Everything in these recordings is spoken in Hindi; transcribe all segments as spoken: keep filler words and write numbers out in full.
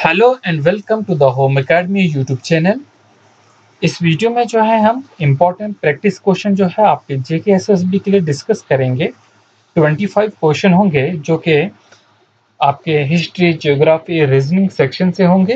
Hello and welcome to the home academy YouTube channel. इस वीडियो में जो है हम इम्पोर्टेंट प्रैक्टिस क्वेश्चन जो है आपके जेके एसएसबी के लिए डिस्कस करेंगे। पच्चीस क्वेश्चन होंगे जो कि आपके हिस्ट्री, ज्योग्राफी, रीजनिंग सेक्शन से होंगे।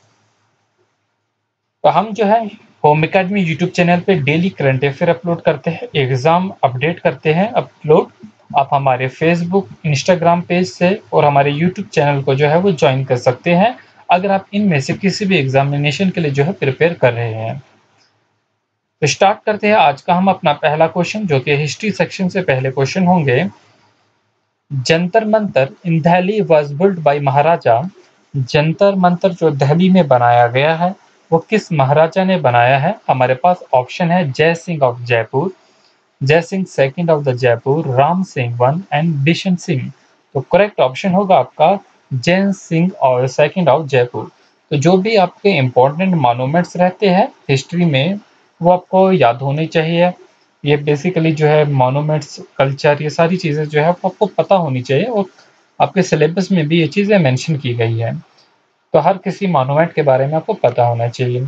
तो हम जो है होम एकेडमी यूट्यूब चैनल पे डेली करंट अफेयर अपलोड करते हैं, एग्जाम अपडेट करते हैं अपलोड। आप हमारे फेसबुक, इंस्टाग्राम पेज से और हमारे यूट्यूब चैनल को जो है वो ज्वाइन कर सकते हैं अगर आप इनमें से किसी भी एग्जामिनेशन के लिए जो है प्रिपेयर कर रहे हैं। तो स्टार्ट करते हैं आज का हम अपना पहला क्वेश्चन, जो कि हिस्ट्री सेक्शन से पहले क्वेश्चन होंगे। Jantar Mantar in Delhi was built by maharaja. Jantar Mantar जो दिल्ली में बनाया गया है वो किस महाराजा ने बनाया है? हमारे पास ऑप्शन है जय Singh of Jaipur, Jai Singh second of the Jaipur, Ram Singh one and Bishan Singh. तो करेक्ट ऑप्शन होगा आपका जय सिंह और सेकंड ऑफ जयपुर। तो जो भी आपके इम्पोर्टेंट मॉन्यूमेंट्स रहते हैं हिस्ट्री में वो आपको याद होने चाहिए। ये बेसिकली जो है मॉन्यूमेंट्स, कल्चर, ये सारी चीज़ें जो है आपको पता होनी चाहिए और आपके सिलेबस में भी ये चीज़ें मेंशन की गई है। तो हर किसी मॉन्यूमेंट के बारे में आपको पता होना चाहिए।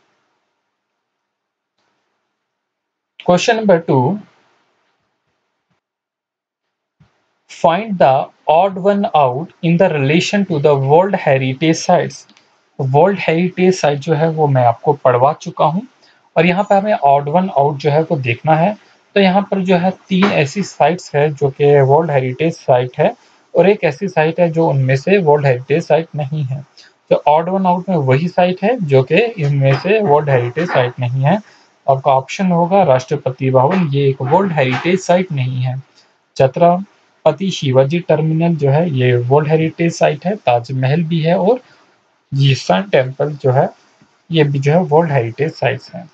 Question number two, find the odd one out in the relation to the World Heritage Sites। World heritage site जो है वो मैं आपको पढ़वा चुका हूँ और यहाँ पे हमें ऑड वन आउट जो है वो देखना है। तो यहाँ पर जो है तीन ऐसी साइट्स है जो कि वर्ल्ड हेरिटेज साइट है और एक ऐसी साइट है जो उनमें से वर्ल्ड हेरिटेज साइट नहीं है। तो ऑड वन आउट में वही साइट है जो कि इनमें से वर्ल्ड हेरिटेज साइट नहीं है। आपका ऑप्शन होगा राष्ट्रपति भवन, ये एक वर्ल्ड हेरिटेज साइट नहीं है। छत्रपति शिवाजी टर्मिनल जो है ये वर्ल्ड हेरिटेज साइट है, ताजमहल भी है और ये सन टेम्पल जो है ये भी जो है वर्ल्ड हेरिटेज साइट्स हैं।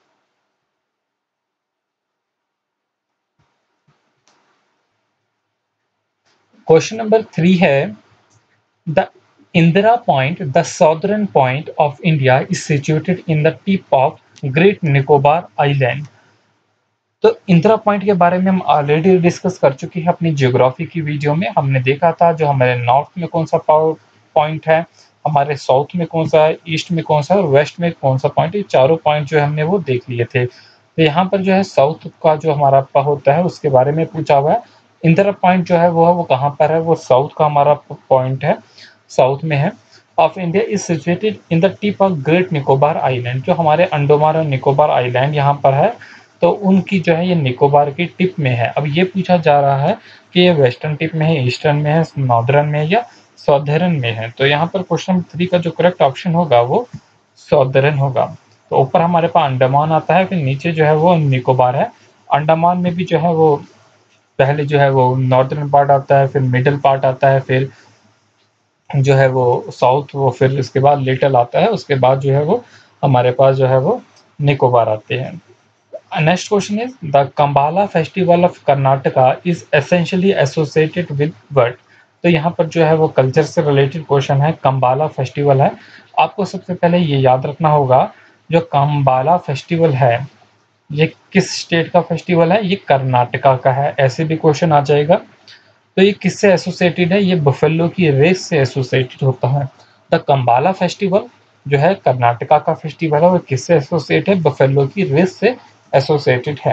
क्वेश्चन नंबर थ्री है, the Indira point, the southern point of India is situated in the tip of great Nicobar island. तो इंदिरा पॉइंट के बारे में हम ऑलरेडी डिस्कस कर चुके हैं अपनी ज्योग्राफी की वीडियो में। हमने देखा था जो हमारे नॉर्थ में कौन सा पॉइंट है, हमारे साउथ में कौन सा है, ईस्ट में कौन सा है और वेस्ट में कौन सा पॉइंट है। चारों पॉइंट जो है हमने वो देख लिए थे। तो यहाँ पर जो है साउथ का जो हमारा होता है उसके बारे में पूछा हुआ है। इंदिरा पॉइंट जो है वो है वो कहाँ पर है? वो साउथ का हमारा पॉइंट है, साउथ में है of India, is situated in the tip of great Nicobar island. जो हमारे अंडमान और निकोबार आइलैंड यहाँ पर है तो उनकी जो है ये निकोबार की टिप में है। अब ये पूछा जा रहा है कि ये वेस्टर्न टिप में है, ईस्टर्न में है, नॉर्दर्न में है या साउदर्न में है। तो यहाँ पर क्वेश्चन थ्री का जो करेक्ट ऑप्शन होगा वो साउदर्न होगा। तो ऊपर हमारे पास अंडमान आता है, फिर नीचे जो है वो निकोबार है। अंडमान में भी जो है वो पहले जो है वो नॉर्दर्न पार्ट आता है, फिर मिडल पार्ट आता है, फिर जो है वो साउथ, वो फिर उसके बाद लिटल आता है, उसके बाद जो है वो हमारे पास जो है वो निकोबार आते हैं। Next question is the Kambala festival of Karnataka is essentially associated with what. तो यहाँ पर जो है वो कल्चर से रिलेटेड क्वेश्चन है। कंबाला फेस्टिवल है, आपको सबसे पहले ये याद रखना होगा जो कंबाला फेस्टिवल है ये किस स्टेट का फेस्टिवल है? ये कर्नाटका का है। ऐसे भी क्वेश्चन आ जाएगा। तो ये किससे एसोसिएटेड है? ये बफेलो की रेस से एसोसिएटेड होता है। द कंबाला फेस्टिवल जो है कर्नाटका का फेस्टिवल है, वो किससे एसोसिएटेड है? बफेलो की रेस से एसोसिएटेड है।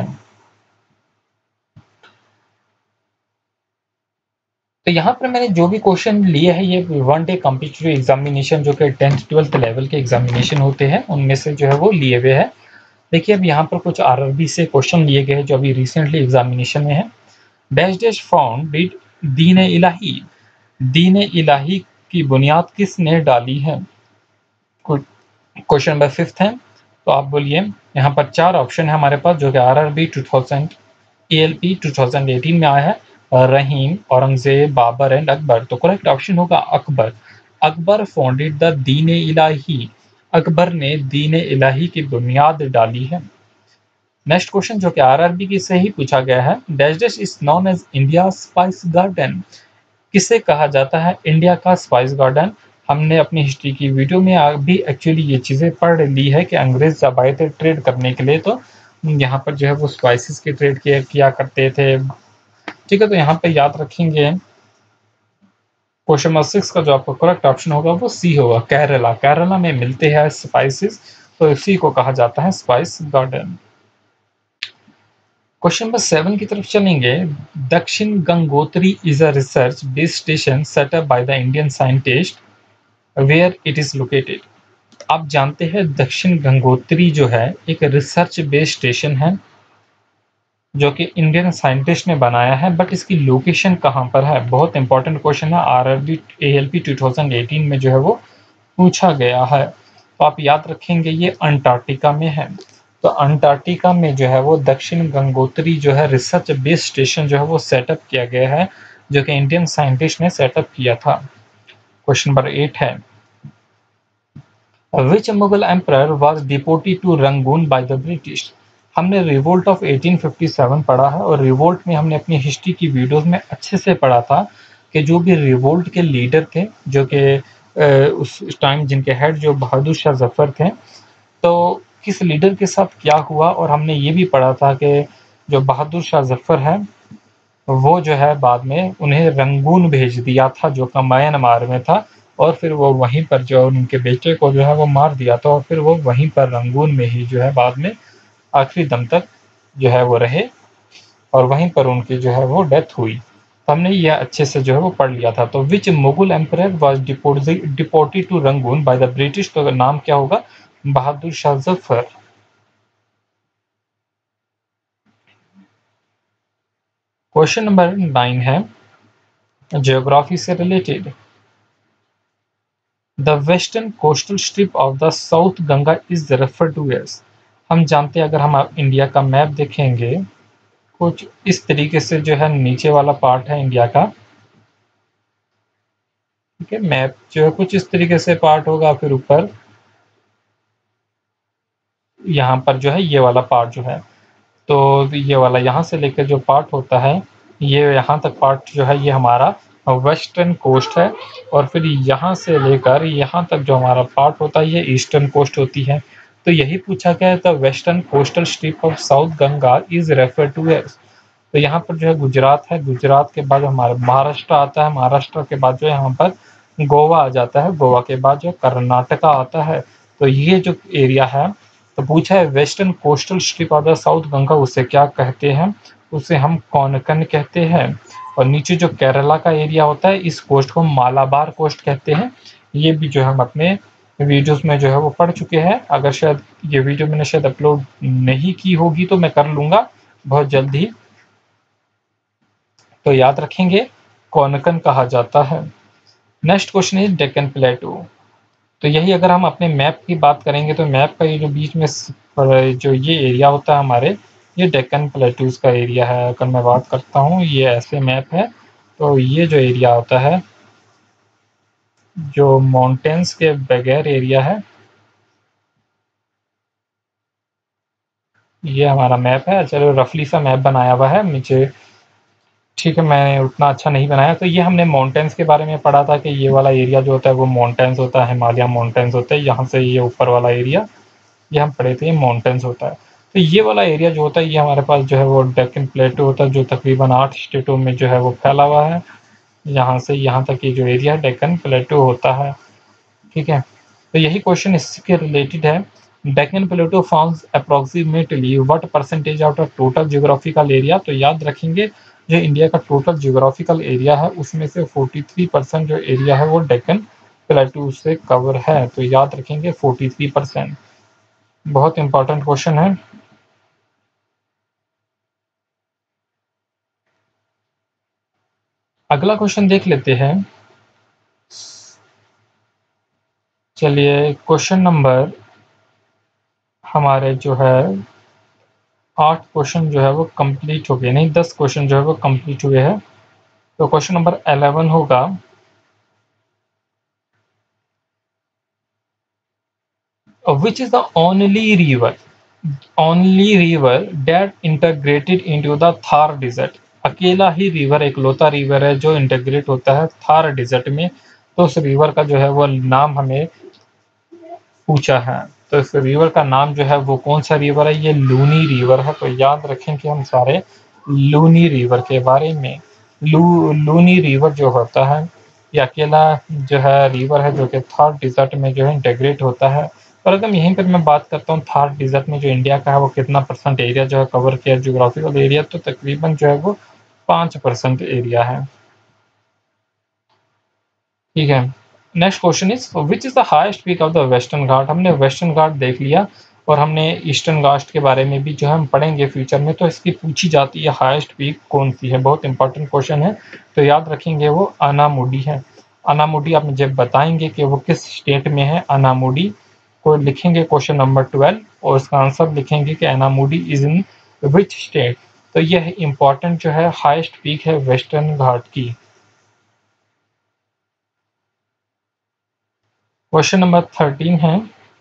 तो यहाँ पर मैंने जो भी क्वेश्चन लिए हैं ये वन डे कॉम्पिटिटिव एग्जामिनेशन जो कि टेंथ ट्वेल्थ लेवल के एग्जामिनेशन होते हैं उनमें से जो है वो लिए हुए हैं। देखिए अब यहाँ पर कुछ आरआरबी से क्वेश्चन लिए गए हैं जो अभी रिसेंटली एग्जामिनेशन में है। डैश डैश फाउंड डिड दीन इलाही, दीन इलाही की बुनियाद किसने डाली है? क्वेश्चन नंबर फिफ्थ है। तो आप बोलिए, यहाँ पर चार ऑप्शन है हमारे पास जो कि RRB two thousand ALP two thousand eighteen में आया है। रहीम, औरंगजेब, बाबर एंड अकबर। तो करेक्ट ऑप्शन होगा अकबर। अकबर फाउंडेड द दीन इलाही, अकबर ने दीन इलाही की बुनियाद डाली है। नेक्स्ट क्वेश्चन जो कि आरआरबी की से ही पूछा गया है, dash dash is known as India spice garden. किसे कहा जाता है इंडिया का स्पाइस गार्डन? हमने अपनी हिस्ट्री की वीडियो में भी एक्चुअली ये चीज़ें पढ़ ली है कि अंग्रेज जब आए थे ट्रेड करने के लिए तो यहाँ पर जो है वो स्पाइसेस की ट्रेड किया, किया करते थे। ठीक है, तो यहाँ पे याद रखेंगे क्वेश्चन नंबर सिक्स का जो आपका करेक्ट ऑप्शन होगा वो सी होगा, केरला। केरला में मिलते हैं स्पाइसेस, तो इसी को कहा जाता है spice garden. Question number seven की तरफ चलेंगे। Dakshin Gangotri is a research base station set up by the Indian scientist, where it is located. आप जानते हैं दक्षिण गंगोत्री जो है एक रिसर्च बेस स्टेशन है जो कि इंडियन साइंटिस्ट ने बनाया है, बट इसकी लोकेशन कहाँ पर है? बहुत इंपॉर्टेंट क्वेश्चन है, RRB ALP two thousand eighteen में जो है वो पूछा गया है। तो आप याद रखेंगे ये अंटार्कटिका में है। तो अंटार्कटिका में जो है वो दक्षिण गंगोत्री जो है रिसर्च बेस स्टेशन जो है वो सेटअप किया गया है, जो कि इंडियन साइंटिस्ट ने सेटअप किया था। क्वेश्चन नंबर एट है, which Mughal emperor was deported to Rangoon by the British. हमने revolt of eighteen fifty seven पढ़ा है, और रिवोल्ट में हमने अपनी हिस्ट्री की वीडियोस में अच्छे से पढ़ा था कि जो भी रिवोल्ट के लीडर थे, जो कि उस टाइम जिनके हेड जो बहादुर शाह जफर थे, तो किस लीडर के साथ क्या हुआ। और हमने ये भी पढ़ा था कि जो बहादुर शाह जफर है वो जो है बाद में उन्हें रंगून भेज दिया था जो कि म्यांमार में था, और फिर वो वहीं पर जो उनके बेटे को जो है वो मार दिया था, और फिर वो वहीं पर रंगून में ही जो है बाद में आखिरी दम तक जो है वो रहे, और वहीं पर उनकी जो है वो डेथ हुई। तो हमने यह अच्छे से जो है वो पढ़ लिया था। तो which Mughal emperor was deported to Rangoon by the British, तो नाम क्या होगा? Bahadur Shah Zafar. Question number nine है ज्योग्राफी से related. The western coastal strip of the south Ganga is referred to as. हम जानते हैं, अगर हम इंडिया का मैप देखेंगे कुछ इस तरीके से जो है नीचे वाला पार्ट है इंडिया का, ठीक है, मैप जो है कुछ इस तरीके से पार्ट होगा, फिर ऊपर यहाँ पर जो है ये वाला पार्ट जो है, तो ये वाला यहाँ से लेकर जो पार्ट होता है ये यहाँ तक पार्ट जो है ये हमारा वेस्टर्न कोस्ट है, और फिर यहाँ से लेकर यहाँ तक जो हमारा पार्ट होता है ये ईस्टर्न कोस्ट होती है। तो यही पूछा गया है, the western coastal strip of south Ganga is refer to as. तो यहाँ पर जो है गुजरात है, गुजरात के बाद हमारा महाराष्ट्र आता है, महाराष्ट्र के बाद जो है यहाँ पर गोवा आ जाता है, गोवा के बाद जो कर्नाटका आता है। तो ये जो एरिया है, तो पूछा है western coastal strip of the south Ganga उसे क्या कहते हैं? उसे हम कोंकण कहते हैं। और नीचे जो केरला का एरिया होता है इस कोस्ट को मालाबार कोस्ट कहते हैं। ये भी जो हम अपने वीडियोस में जो है वो पढ़ चुके हैं। अगर शायद ये वीडियो मैंने शायद अपलोड नहीं की होगी तो मैं कर लूँगा बहुत जल्द ही। तो याद रखेंगे कोंकण कहा जाता है। Next question is Deccan plateau. तो यही अगर हम अपने मैप की बात करेंगे तो मैप का ये जो बीच में जो ये एरिया होता है हमारे, ये डेक्कन प्लेटूज का एरिया है। अगर मैं बात करता हूँ ये ऐसे मैप है, तो ये जो एरिया होता है जो माउंटेन्स के बगैर एरिया है, ये हमारा मैप है। चलो रफली सा मैप बनाया हुआ है नीचे, ठीक है, मैंने उतना अच्छा नहीं बनाया। तो ये हमने माउंटेन्स के बारे में पढ़ा था कि ये वाला एरिया जो होता है वो माउंटेन्स होता है, हिमालय माउंटेन्स होते हैं। यहाँ से ये ऊपर वाला एरिया ये हम पढ़े थे ये माउंटेन्स होता है। तो ये वाला एरिया जो होता है ये हमारे पास जो है वो डेक्कन प्लेटू होता है, जो तकरीबन आठ स्टेटों में जो है वो फैला हुआ है। यहाँ से यहाँ तक ये जो एरिया है डेक्कन प्लेटू होता है, ठीक है। तो यही क्वेश्चन इसके रिलेटेड है। Deccan plateau forms approximately what percentage out of total geographical area. तो याद रखेंगे जो इंडिया का टोटल जियोग्राफिकल एरिया है उसमें से तैंतालीस परसेंट जो एरिया है वो डेक्कन प्लेटू से कवर है। तो याद रखेंगे तैंतालीस परसेंट। बहुत इंपॉर्टेंट क्वेश्चन है। अगला क्वेश्चन देख लेते हैं। चलिए क्वेश्चन नंबर हमारे जो है आठ क्वेश्चन जो है वो कंप्लीट हो गए, नहीं दस क्वेश्चन जो है वो कंप्लीट हुए हैं। तो क्वेश्चन नंबर इलेवन होगा, which is the only river only river that integrated into the Thar desert. अकेला ही रिवर, एक लौता रिवर है जो इंटरग्रेट होता है थार डिजर्ट में। तो उस रिवर का जो है वो नाम हमें पूछा है। तो इस रिवर का नाम जो है वो कौन सा रिवर है? ये लूनी रिवर है। तो याद रखें कि हम सारे लूनी रिवर के बारे में। लू लूनी रिवर जो होता है ये अकेला जो है रिवर है जो कि थार डिजर्ट में जो है इंटेग्रेट होता है। और अगर यहीं पर मैं बात करता हूँ थार डिजर्ट में जो इंडिया का है वो कितना परसेंट एरिया जो है कवर किया जियोग्राफिकल एरिया, तो तकरीबन जो है वो पाँच परसेंट एरिया है। ठीक है, next question is which is the highest peak of the western ghat. हमने वेस्टर्न घाट देख लिया और हमने ईस्टर्न घाट के बारे में भी जो है हम पढ़ेंगे फ्यूचर में, तो इसकी पूछी जाती है हाईएस्ट पीक कौन सी है, बहुत इंपॉर्टेंट क्वेश्चन है, तो याद रखेंगे वो अनामुडी है। अनामुडी आप मुझे बताएंगे कि वो किस स्टेट में है। अनामुडी को लिखेंगे क्वेश्चन नंबर ट्वेल्व और इसका आंसर लिखेंगे कि Anamudi is in which state. तो यह इंपॉर्टेंट जो है हाईएस्ट पीक है वेस्टर्न घाट की। क्वेश्चन नंबर थर्टीन है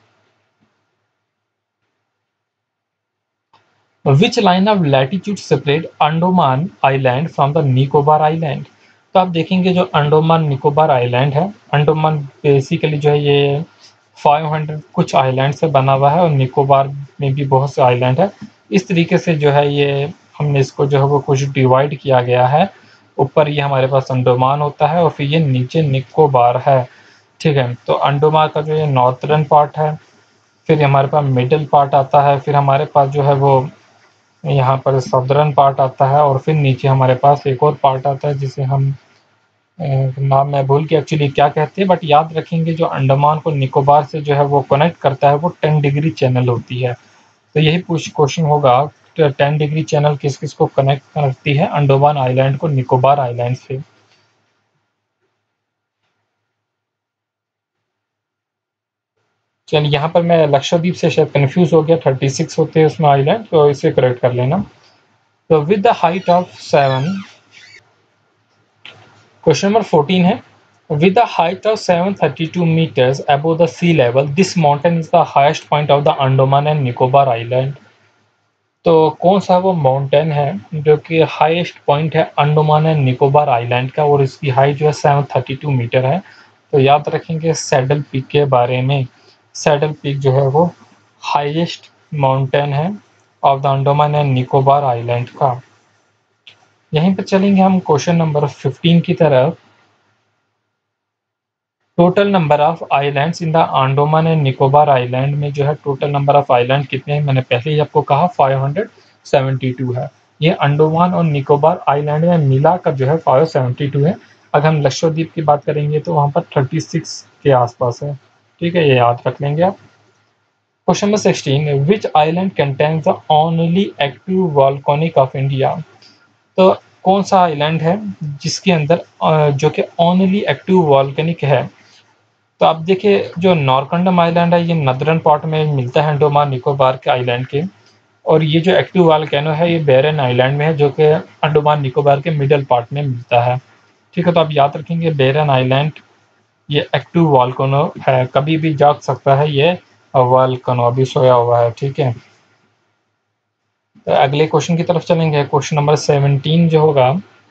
which line of latitude separate Andaman island from the Nicobar island. तो आप देखेंगे जो अंडोमान निकोबार आइलैंड है, अंडोमान बेसिकली जो है ये पाँच सौ कुछ आइलैंड से बना हुआ है और निकोबार में भी बहुत से आइलैंड है। इस तरीके से जो है ये हमने इसको जो है वो कुछ डिवाइड किया गया है। ऊपर ये हमारे पास अंडोमान होता है और फिर ये नीचे निकोबार है। ठीक है, तो अंडोमान का जो ये नॉर्थर्न पार्ट है, फिर हमारे पास मिडिल पार्ट आता है, फिर हमारे पास जो है वो यहाँ पर सदर्न पार्ट आता है और फिर नीचे हमारे पास एक और पार्ट आता है जिसे हम नाम मैं भूल के एक्चुअली क्या कहते हैं, बट याद रखेंगे जो अंडमान को निकोबार से जो है वो कनेक्ट करता है वो टेन डिग्री चैनल होती है। तो यही पूछ क्वेश्चन होगा टेन डिग्री चैनल किस किस को कनेक्ट करती है अंडमान आइलैंड को निकोबार आइलैंड से। चलिए यहाँ पर मैं लक्षद्वीप से शायद कंफ्यूज हो गया, थर्टी सिक्स होते हैं उसमें आइलैंड, तो इसे करेक्ट कर लेना। तो with the height of seven, question number fourteen है with the height of seven hundred thirty-two meters above the sea level this mountain is the highest point of the Andaman and Nicobar Island। तो कौन सा वो माउंटेन है जो कि हाईएस्ट पॉइंट है अंडमान एंड निकोबार आइलैंड का और इसकी हाइट जो है सात सौ बत्तीस मीटर है। तो याद रखेंगे सैडल पीक के बारे में। सैडल पीक जो है वो हाईएस्ट माउंटेन है of the Andaman and Nicobar island का। यहीं पर चलेंगे हम क्वेश्चन नंबर फिफ्टीन की तरफ। Total number of islands in the Andaman and Nicobar island में जो है टोटल नंबर ऑफ आइलैंड कितने हैं, मैंने पहले ही आपको कहा पाँच सौ बहत्तर है। ये अंडमान और निकोबार आइलैंड में मिलाकर जो है पाँच सौ बहत्तर है। अगर हम लक्षद्वीप की बात करेंगे तो वहाँ पर छत्तीस के आसपास है। ठीक है, ये याद रख लेंगे आप। Question number sixteen, which island contains the only active volcanic of India. तो कौन सा आइलैंड है जिसके अंदर जो कि ओनली एक्टिव वॉल्केनिक है। तो आप देखिए जो नॉरकंडम आइलैंड है ये नदरन पार्ट में मिलता है अंडमान निकोबार के आइलैंड के, और ये जो एक्टिव वॉल्केनो है ये बैरन आइलैंड में है जो कि अंडमान निकोबार के मिडल पार्ट में मिलता है। ठीक है, तो आप याद रखेंगे बैरन आइलैंड ये एक्टिव वॉल्केनो है, कभी भी जाग सकता है ये वॉल्केनो, अभी सोया हुआ है। ठीक है, तो अगले क्वेश्चन की तरफ चलेंगे। क्वेश्चन नंबर सेवनटीन जो होगा,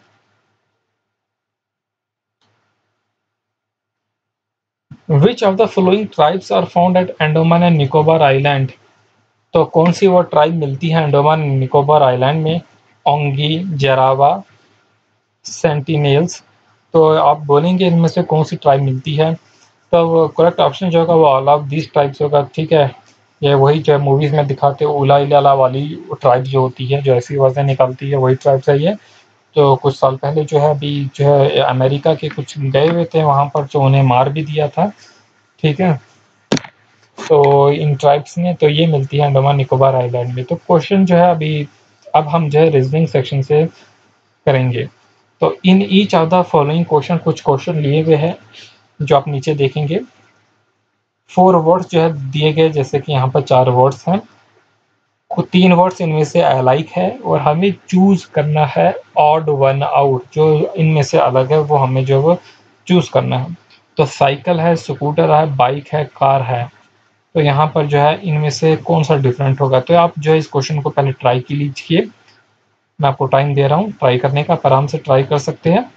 Which of the following tribes are found at Andaman and Nicobar island. तो कौन सी वो ट्राइब मिलती है अंडमान निकोबार आइलैंड में, ओंगी, जरावा, सेंटिनेल्स। तो आप बोलेंगे इनमें से कौन सी ट्राइब मिलती है, तो करेक्ट ऑप्शन जो होगा वो ऑल ऑफ दिस ट्राइब्स होगा। ठीक है, ये वही जो मूवीज में दिखाते हैं उला इला वाली ट्राइब जो होती है जो ऐसी आवाजें निकालती है वही ट्राइब्स है ये। तो कुछ साल पहले जो है अभी जो है अमेरिका के कुछ गए हुए थे वहाँ पर जो उन्हें मार भी दिया था। ठीक है, तो इन ट्राइब्स में तो ये मिलती है अंडमान निकोबार आइलैंड में। तो क्वेश्चन जो है अभी अब हम जो है रीजनिंग सेक्शन से करेंगे। तो in each of the following question, कुछ क्वेश्चन लिए हुए हैं जो आप नीचे देखेंगे। फोर वर्ड्स जो है दिए गए, जैसे कि यहाँ पर चार वर्ड्स हैं, तीन वर्ड्स इनमें से अलाइक है और हमें चूज करना है ऑड वन आउट, जो इनमें से अलग है वो हमें जो वो चूज करना है। तो साइकिल है, स्कूटर है, बाइक है, कार है। तो यहाँ पर जो है इनमें से कौन सा डिफरेंट होगा। तो आप जो है इस क्वेश्चन को पहले ट्राई की लीजिए, मैं आपको टाइम दे रहा हूँ ट्राई करने का, आराम से ट्राई कर सकते हैं।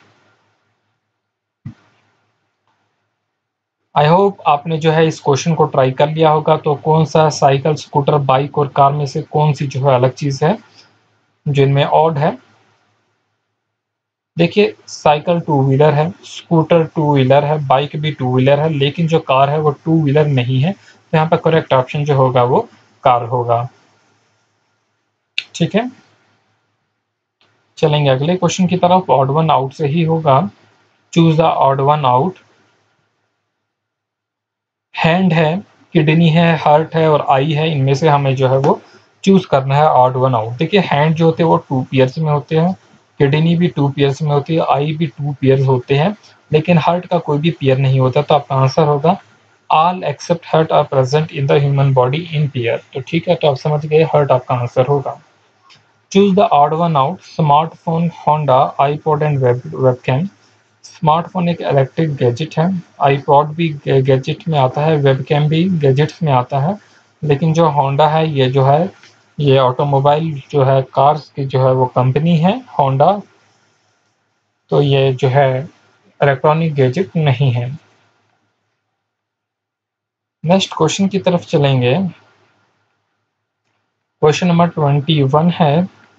आई होप आपने जो है इस क्वेश्चन को ट्राई कर लिया होगा। तो कौन सा साइकिल, स्कूटर, बाइक और कार में से कौन सी जो है अलग चीज है जो इनमें ऑड है। देखिए साइकिल टू व्हीलर है, स्कूटर टू व्हीलर है, बाइक भी टू व्हीलर है, लेकिन जो कार है वो टू व्हीलर नहीं है। तो यहाँ पर करेक्ट ऑप्शन जो होगा वो कार होगा। ठीक है, चलेंगे अगले क्वेश्चन की तरफ। ऑड वन आउट से ही होगा। Choose the odd one out. Hand है, किडनी है, हार्ट है और आई है, इनमें से हमें जो है वो चूज करना है ऑड वन आउट। देखिए हैंड जो होते हैं वो टू पेयर्स में होते हैं, किडनी भी टू पेयर्स में होती है, आई भी टू पेयर्स होते हैं, लेकिन हार्ट का कोई भी पेयर नहीं होता। तो आपका आंसर होगा all except heart are present in the human body in pair. तो ठीक है, तो आप समझ गए हार्ट आपका आंसर होगा। Choose the odd one out. Smartphone, Honda, iPod and web webcam. Smartphone एक इलेक्ट्रिक गैजेट है, आईपॉड भी गैजेट में आता है, वेबकैम भी गैजेट्स में आता है, लेकिन जो होंडा है ये जो है ये ऑटोमोबाइल जो है कार्स की जो है वो कंपनी है होंडा। तो ये जो है इलेक्ट्रॉनिक गैजेट नहीं है। नेक्स्ट क्वेश्चन की तरफ चलेंगे। क्वेश्चन नंबर ट्वेंटी वन है,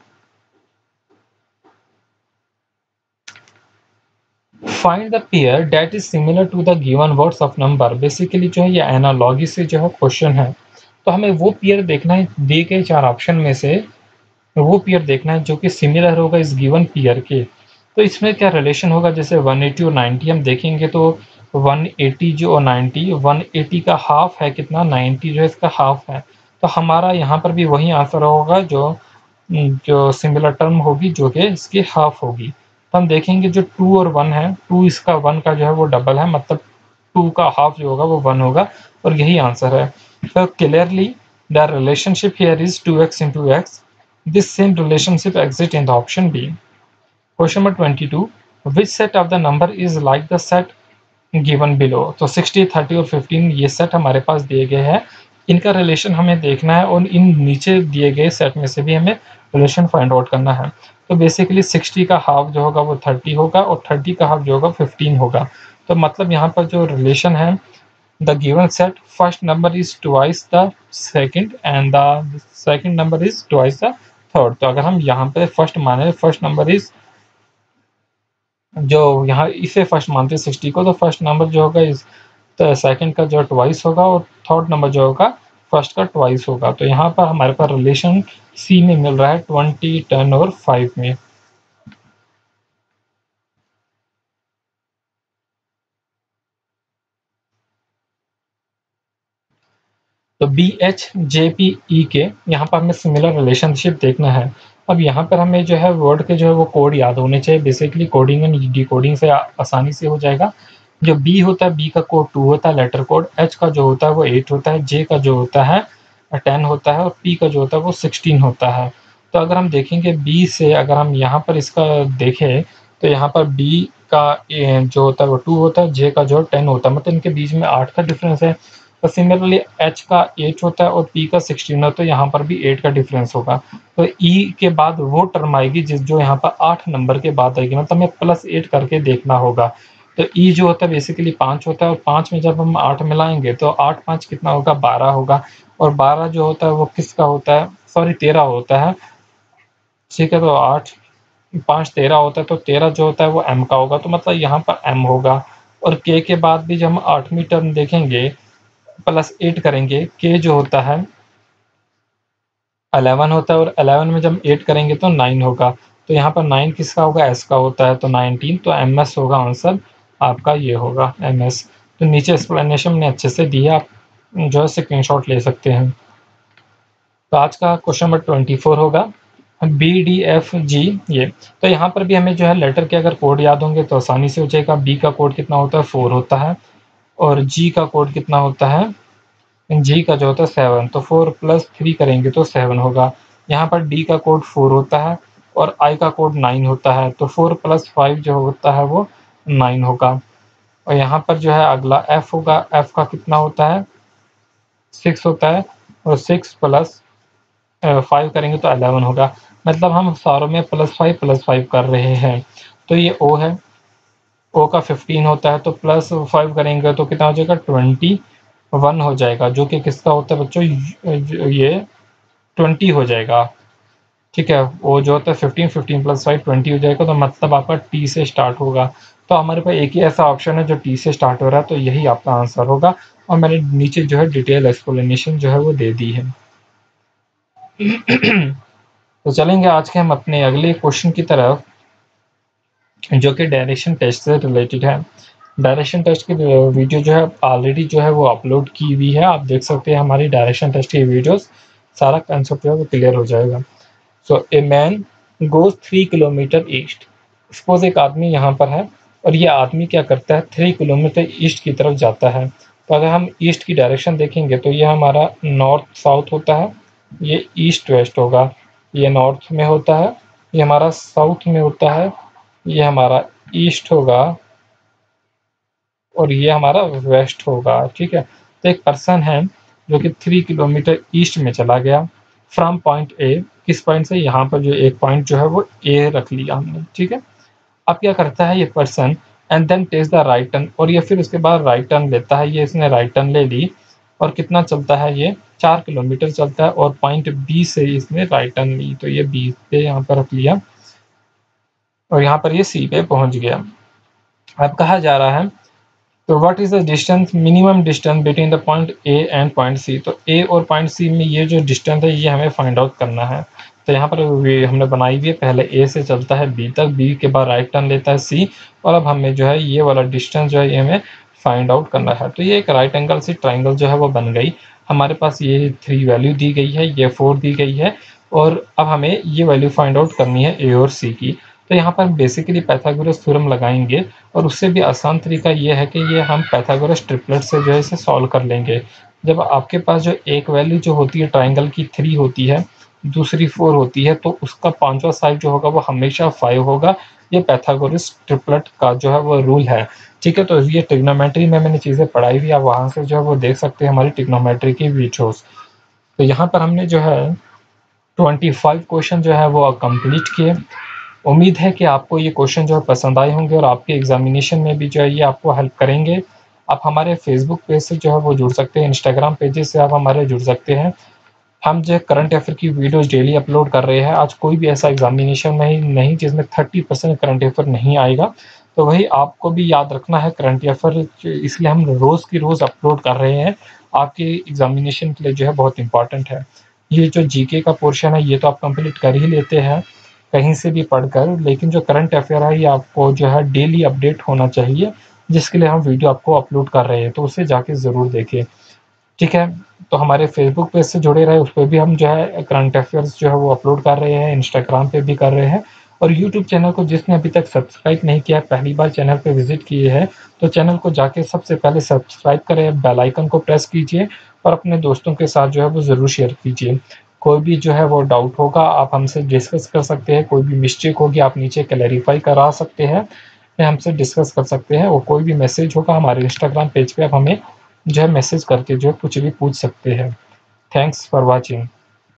find the pair that is similar to the given words of number. Basically जो है ये एनालॉजी से जो है क्वेश्चन है, तो हमें वो पेयर देखना है दिए गए चार ऑप्शन में से, वो पेयर देखना है जो कि सिमिलर होगा इस गिवन पेयर के। तो इसमें क्या रिलेशन होगा, जैसे वन एटी और नाइंटी हम देखेंगे तो वन एटी जो और नाइंटी, वन एटी का हाफ है कितना, नाइंटी जो है इसका हाफ है। तो हमारा यहाँ पर भी वही आंसर होगा जो जो सिमिलर टर्म होगी जो कि इसकी हाफ होगी। तो हम देखेंगे जो टू और वन है, टू इसका वन का जो है वो डबल है, मतलब टू का हाफ जो होगा वो वन होगा, और यही आंसर है। तो clearly the relationship here is two x into x. This same relationship exist in the option B. Question number twenty two, which set of the number is like the set given below. तो सिक्सटी, थर्टी और फिफ्टीन ये सेट हमारे पास दिए गए हैं, इनका रिलेशन हमें देखना है, और इन नीचे दिए गए सेट में से भी हमें रिलेशन फाइंड आउट करना है। तो बेसिकली सिक्सटी का हाफ जो होगा वो थर्टी होगा, और थर्टी का हाफ जो होगा फिफ्टीन होगा। तो मतलब यहाँ पर जो रिलेशन है, the given set first number is twice the second and the second number is twice the third. तो अगर हम यहाँ पे फर्स्ट माने, फर्स्ट नंबर इज जो यहाँ इसे फर्स्ट मानते हैं सिक्सटी को, तो फर्स्ट नंबर जो होगा इस सेकंड का जो ट्वाइस होगा, और थर्ड नंबर जो होगा फर्स्ट का ट्वाइस होगा। तो यहाँ पर हमारे पास रिलेशन सी में मिल रहा है ट्वेंटी, टेन और फाइव में। तो B H J P E के यहाँ पर हमें सिमिलर रिलेशनशिप देखना है। अब यहाँ पर हमें जो है वर्ड के जो है वो कोड याद होने चाहिए। बेसिकली कोडिंग एंड डिकोडिंग से आसानी से हो जाएगा। जो बी होता है, बी का कोड टू होता है लेटर कोड, एच का जो होता है वो एट होता है, जे का जो होता है टेन होता है, और पी का जो होता है वो सिक्सटीन होता है। तो अगर हम देखेंगे बी से, अगर हम यहाँ पर इसका देखें तो यहाँ पर बी का जो होता है वो टू होता है, जे का जो टेन होता है, मतलब इनके बीच में आठ का डिफरेंस है। तो सिमिलरली एच का एट होता है और पी का सिक्सटीन होता है, तो यहाँ पर भी एट का डिफरेंस होगा। तो ई e के बाद वो टर्म आएगी जिस जो यहाँ पर आठ नंबर के बाद आएगी, मतलब हमें प्लस एट करके देखना होगा। तो ई e जो होता है बेसिकली पाँच होता है, और पाँच में जब हम आठ मिलाएंगे तो आठ पाँच कितना होगा, बारह होगा। और बारह जो होता है वो किसका होता है, सॉरी तेरह होता है। ठीक है, तो आठ पाँच तेरह होता है, तो तेरह जो होता है वो एम का होगा, तो मतलब यहाँ पर एम होगा। और के के बाद भी जब हम आठवीं टर्म देखेंगे प्लस एट करेंगे, के जो होता है इलेवन होता है, और इलेवन में जब एट करेंगे तो नाइन होगा। तो यहाँ पर नाइन किसका होगा, एस का होता है, तो नाइनटीन, तो एम एस होगा आंसर आपका, ये होगा एम एस। तो नीचे एक्सप्लेनेशन मैंने अच्छे से दिया, आप जो है स्क्रीनशॉट ले सकते हैं। तो आज का क्वेश्चन नंबर ट्वेंटी फोर होगा बी डी एफ जी ये। तो यहाँ पर भी हमें जो है लेटर के अगर कोड याद होंगे तो आसानी से हो जाएगा। बी का कोड कितना होता है, फोर होता है, और जी का कोड कितना होता है, जी का जो होता है सेवन, तो फोर प्लस थ्री करेंगे तो सेवन होगा। यहाँ पर डी का कोड फोर होता है, और आई का कोड नाइन होता है, तो फोर प्लस फाइव जो होता है वो नाइन होगा। और यहाँ पर जो है अगला एफ होगा, एफ का कितना होता है, सिक्स होता है, और सिक्स प्लस फाइव करेंगे तो इलेवन होगा। मतलब हम सारों में प्लस फाइव प्लस फाइव कर रहे हैं। तो ये ओ है, ओ का फिफ्टीन होता है, तो प्लस फाइव करेंगे तो कितना हो जाएगा, ट्वेंटी वन हो जाएगा, जो कि किसका होता है बच्चों, ये ट्वेंटी हो जाएगा। ठीक है, वो जो होता है fifteen, fifteen plus five twenty हो जाएगा, तो मतलब आपका टी से स्टार्ट होगा। तो हमारे पास एक ही ऐसा ऑप्शन है जो टी से स्टार्ट हो रहा है, तो यही आपका आंसर होगा। और मैंने नीचे जो है डिटेल एक्सप्लेनेशन जो है वो दे दी है। तो चलेंगे आज के हम अपने अगले क्वेश्चन की तरफ, जो कि डायरेक्शन टेस्ट से रिलेटेड है। डायरेक्शन टेस्ट की वीडियो जो है ऑलरेडी जो है वो अपलोड की हुई है, आप देख सकते हैं हमारी डायरेक्शन टेस्ट की वीडियोस, सारा कंसेप्ट जो है वो क्लियर हो जाएगा। So a man goes three kilometre east. Suppose एक आदमी यहाँ पर है और ये आदमी क्या करता है, थ्री किलोमीटर ईस्ट की तरफ जाता है। तो अगर हम ईस्ट की डायरेक्शन देखेंगे तो ये हमारा नॉर्थ साउथ होता है, ये ईस्ट वेस्ट होगा, ये नॉर्थ में होता है, ये हमारा साउथ में होता है, ये हमारा ईस्ट होगा और ये हमारा वेस्ट होगा। ठीक है, तो एक पर्सन है जो कि थ्री किलोमीटर ईस्ट में चला गया फ्रॉम पॉइंट ए। किस पॉइंट से, यहाँ पर जो एक पॉइंट जो है वो ए रख लिया हमने। ठीक है, अब क्या करता है ये person, and then takes the right turn, और ये फिर उसके बाद राइट टर्न लेता है। ये इसने राइट टर्न ले ली और कितना चलता है, ये चार किलोमीटर चलता है, और पॉइंट बी से इसने राइट टर्न ली, तो ये बी पे यहाँ पर रख लिया और यहाँ पर ये सी पे पहुंच गया। अब कहा जा रहा है, तो what is the distance, minimum distance between the point A and point C. तो ए और पॉइंट सी में ये जो डिस्टेंस है ये हमें फाइंड आउट करना है। तो यहाँ पर हमने बनाई हुई है, पहले ए से चलता है बी तक, बी के बाद राइट टर्न लेता है सी, और अब हमें जो है ये वाला डिस्टेंस जो है ये हमें फाइंड आउट करना है। तो ये एक राइट एंगल से ट्राइंगल जो है वो बन गई। हमारे पास ये थ्री वैल्यू दी गई है, ये फोर दी गई है, और अब हमें ये वैल्यू फाइंड आउट करनी है ए और सी की। तो यहाँ पर बेसिकली पाइथागोरस थ्योरम लगाएंगे, और उससे भी आसान तरीका ये है कि ये हम पाइथागोरस ट्रिपलेट से जो है इसे सॉल्व कर लेंगे। जब आपके पास जो एक वैल्यू जो होती है ट्राइंगल की थ्री होती है, दूसरी फोर होती है, तो उसका पांचवा साइड जो होगा वो हमेशा फाइव होगा। ये पाइथागोरस ट्रिपलेट का जो है वो रूल है। ठीक है, तो ये ट्रिग्नोमेट्री में मैंने चीज़ें पढ़ाई हुई, आप वहाँ से जो है वो देख सकते हैं हमारी ट्रिग्नोमेट्री की वीडियोस। तो यहाँ पर हमने जो है ट्वेंटी फाइव क्वेश्चन जो है वो कंप्लीट किए। उम्मीद है कि आपको ये क्वेश्चन जो है पसंद आए होंगे और आपके एग्जामिनेशन में भी जो है ये आपको हेल्प करेंगे। आप हमारे फेसबुक पेज से जो है वो जुड़ सकते हैं, इंस्टाग्राम पेजेस से आप हमारे जुड़ सकते हैं। हम जो है करंट अफेयर की वीडियोस डेली अपलोड कर रहे हैं। आज कोई भी ऐसा एग्जामिनेशन में नहीं जिसमें थर्टी परसेंट करंट अफेयर नहीं आएगा, तो वही आपको भी याद रखना है करंट अफेयर, इसलिए हम रोज़ की रोज़ अपलोड कर रहे हैं। आपके एग्जामिनेशन के लिए जो है बहुत इंपॉर्टेंट है। ये जो जीके का पोर्शन है ये तो आप कंप्लीट कर ही लेते हैं कहीं से भी पढ़कर, लेकिन जो करंट अफेयर है ये आपको जो है डेली अपडेट होना चाहिए, जिसके लिए हम वीडियो आपको अपलोड कर रहे हैं, तो उसे जाके ज़रूर देखिए। ठीक है, तो हमारे फेसबुक पेज से जुड़े रहे, उस पर भी हम जो है करंट अफेयर्स जो है वो अपलोड कर रहे हैं, इंस्टाग्राम पे भी कर रहे हैं, और यूट्यूब चैनल को जिसने अभी तक सब्सक्राइब नहीं किया, पहली बार चैनल पे विजिट किए हैं, तो चैनल को जाके सबसे पहले सब्सक्राइब करें, बेल आइकन को प्रेस कीजिए और अपने दोस्तों के साथ जो है वो ज़रूर शेयर कीजिए। कोई भी जो है वो डाउट होगा आप हमसे डिस्कस कर सकते हैं, कोई भी मिस्टेक होगी आप नीचे क्लैरिफाई करा सकते हैं, हमसे डिस्कस कर सकते हैं, और कोई भी मैसेज होगा हमारे इंस्टाग्राम पेज पे आप हमें जो है मैसेज करके जो है कुछ भी पूछ सकते हैं। Thanks for watching.